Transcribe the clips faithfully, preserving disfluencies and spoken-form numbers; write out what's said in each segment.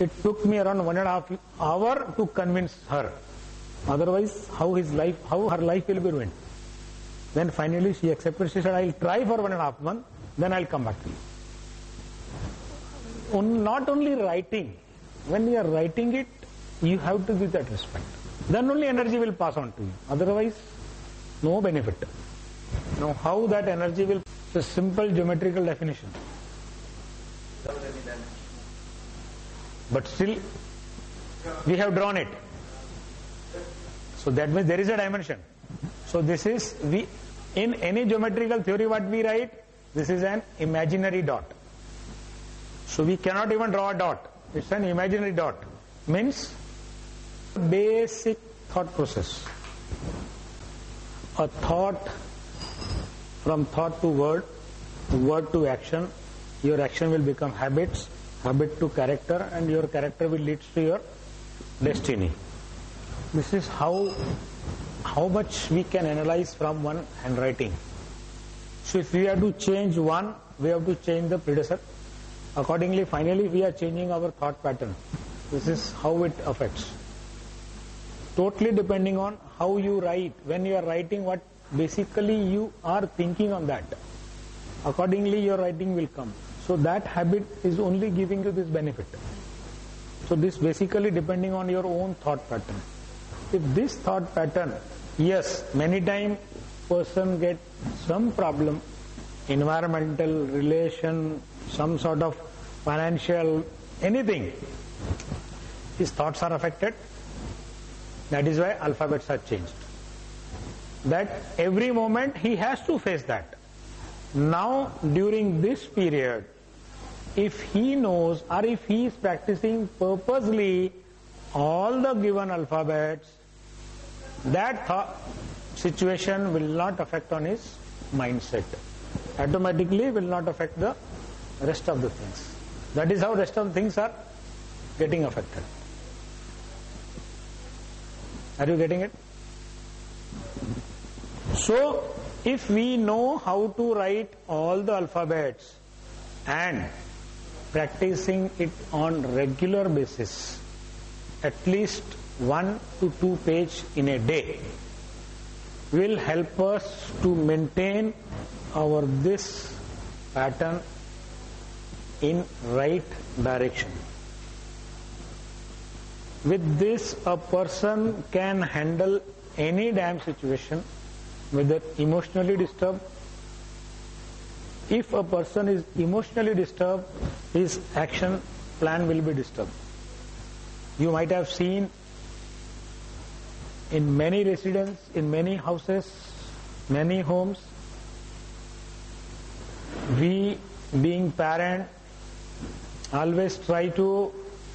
It took me around one and a half hour to convince her. Otherwise, how his life, how her life will be ruined. Then finally she accepted. She said, I'll try for one and a half months, then I'll come back to you. Not only writing, when you are writing it, you have to give that respect. Then only energy will pass on to you. Otherwise, no benefit. Now, how that energy will, it's a simple geometrical definition. But still, we have drawn it. So that means there is a dimension. So this is, we in any geometrical theory what we write, this is an imaginary dot. So we cannot even draw a dot. It's an imaginary dot. Means basic thought process. A thought, from thought to word, word to action, your action will become habits, habit to character, and your character will lead to your destiny. This is how how much we can analyze from one handwriting. So if we have to change one, we have to change the predecessor. Accordingly, finally we are changing our thought pattern. This is how it affects. Totally depending on how you write. When you are writing, what basically you are thinking on that. Accordingly your writing will come. So that habit is only giving you this benefit. So this basically depending on your own thought pattern. If this thought pattern, yes, many times person get some problem, environmental, relation, some sort of financial, anything, his thoughts are affected. That is why alphabets are changed. That every moment he has to face that. Now during this period, if he knows or if he is practicing purposely all the given alphabets, that thought situation will not affect on his mindset. Automatically will not affect the rest of the things. That is how rest of the things are getting affected. Are you getting it? So, if we know how to write all the alphabets and practicing it on regular basis, at least one to two page in a day, will help us to maintain our this pattern in right direction. With this, a person can handle any damn situation, whether emotionally disturbed. If a person is emotionally disturbed, his action plan will be disturbed. You might have seen in many residences, in many houses, many homes, we being parent always try to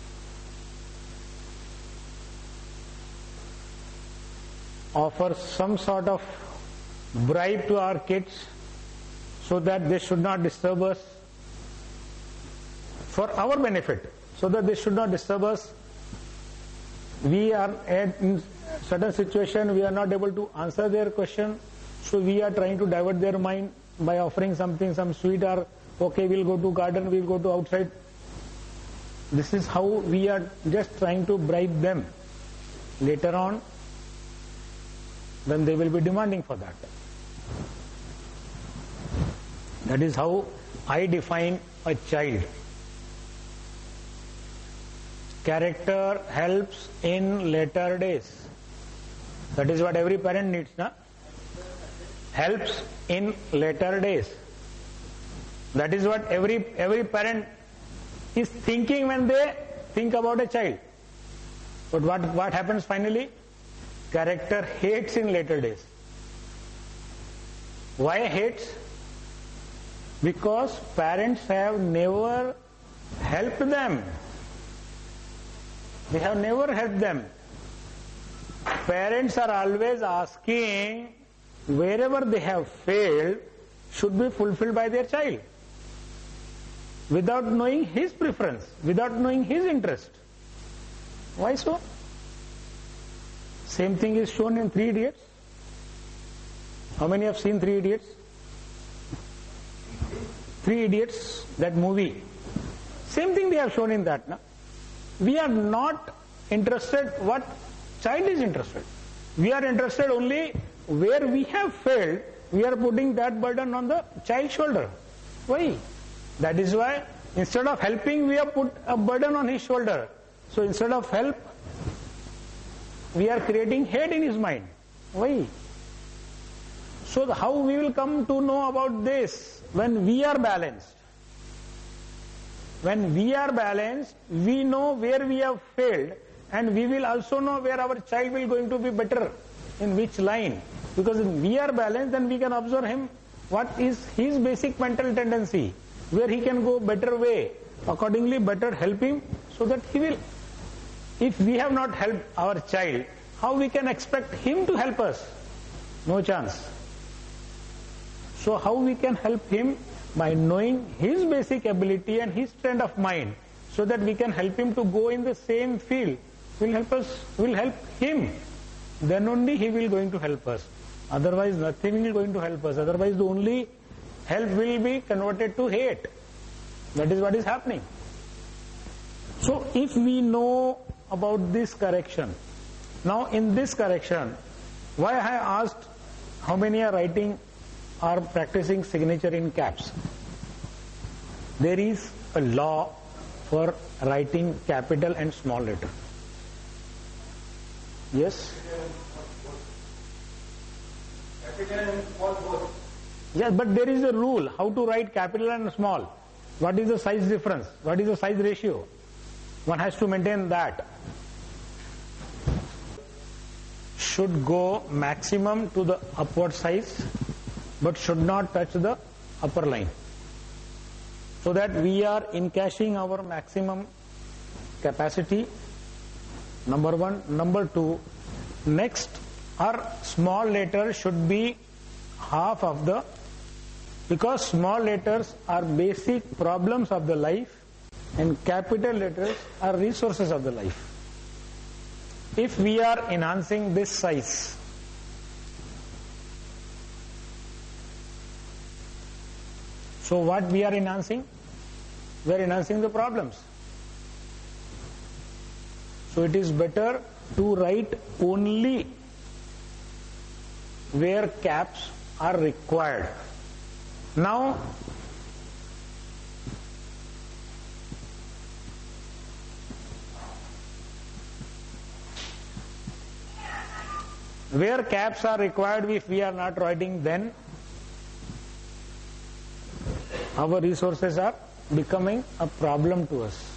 offer some sort of bribe to our kids so that they should not disturb us, for our benefit, so that they should not disturb us. We are at, in certain situation, we are not able to answer their question, so we are trying to divert their mind by offering something, some sweet, or okay, we'll go to garden, we'll go to outside. This is how we are just trying to bribe them. Later on, then they will be demanding for that. That is how I define a child. Character helps in later days. That is what every parent needs, na? Helps in later days. That is what every every parent is thinking when they think about a child. But what, what happens finally? Character hates in later days. Why hates? Because parents have never helped them. They have never helped them. Parents are always asking, wherever they have failed should be fulfilled by their child, without knowing his preference, without knowing his interest. Why so? Same thing is shown in Three Idiots. How many have seen Three Idiots? Three Idiots, that movie. Same thing they have shown in that. Na? we are not interested what child is interested. We are interested only where we have failed, we are putting that burden on the child's shoulder. Why? That is why instead of helping, we have put a burden on his shoulder. So instead of help, we are creating hate in his mind. Why? So how we will come to know about this? When we are balanced. When we are balanced, we know where we have failed, and we will also know where our child will going to be better, in which line. Because if we are balanced, then we can observe him, what is his basic mental tendency, where he can go better way. Accordingly, better help him, so that he will. If we have not helped our child, how we can expect him to help us? No chance. So how we can help him? By knowing his basic ability and his trend of mind, so that we can help him to go in the same field. Will help us, will help him. Then only he will going to help us. Otherwise nothing will going to help us. Otherwise the only help will be converted to hate. That is what is happening. So if we know about this correction, now in this correction, why I have asked how many are writing or practicing signature in caps? There is a law for writing capital and small letter. Yes? Capital and small both. Yes, but there is a rule how to write capital and small. What is the size difference? What is the size ratio? One has to maintain that. Should go maximum to the upward size, but should not touch the upper line. So that we are encashing our maximum capacity, number one. Number two, next, our small letters should be half of the, because small letters are basic problems of the life and capital letters are resources of the life. If we are enhancing this size, so what we are enhancing? We are enhancing the problems. So it is better to write only where caps are required. Now, where caps are required, if we are not writing, then our resources are becoming a problem to us.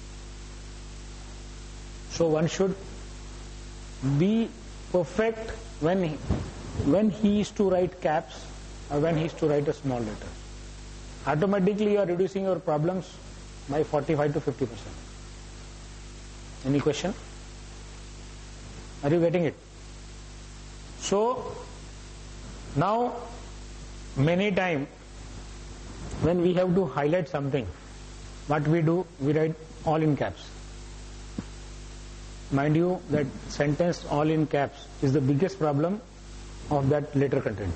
So one should be perfect when he, when he is to write caps or when he is to write a small letter. Automatically you are reducing your problems by forty-five to fifty percent. Any question? Are you getting it? So now many times when we have to highlight something, what we do, we write all in caps. Mind you that sentence all in caps is the biggest problem of that letter content.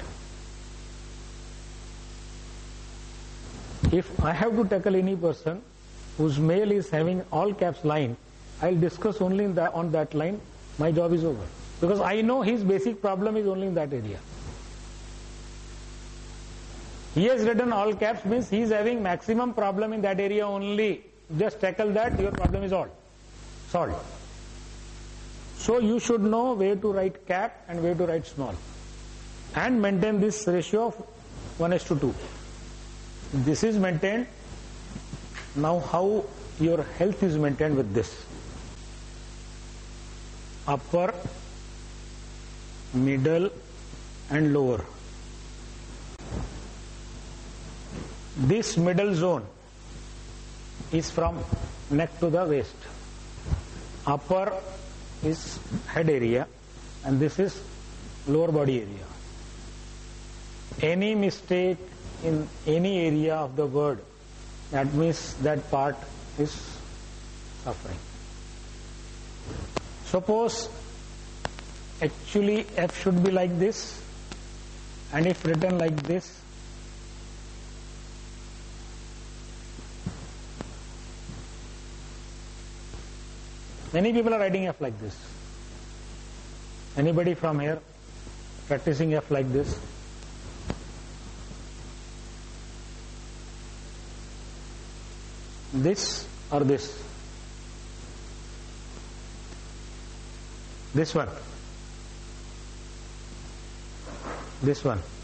If I have to tackle any person whose mail is having all caps line, I will discuss only in that, on that line, my job is over. Because I know his basic problem is only in that area. He has written all caps, means he is having maximum problem in that area only. Just tackle that, your problem is all solved. So you should know where to write cap and where to write small. And maintain this ratio of one is to two. This is maintained. Now how your health is maintained with this? Upper, middle and lower. This middle zone is from neck to the waist. Upper is head area and this is lower body area. Any mistake in any area of the word, that means that part is suffering. Suppose actually F should be like this, and if written like this, Many people are writing F like this. Anybody from here practicing F like this? This or this? This one. This one.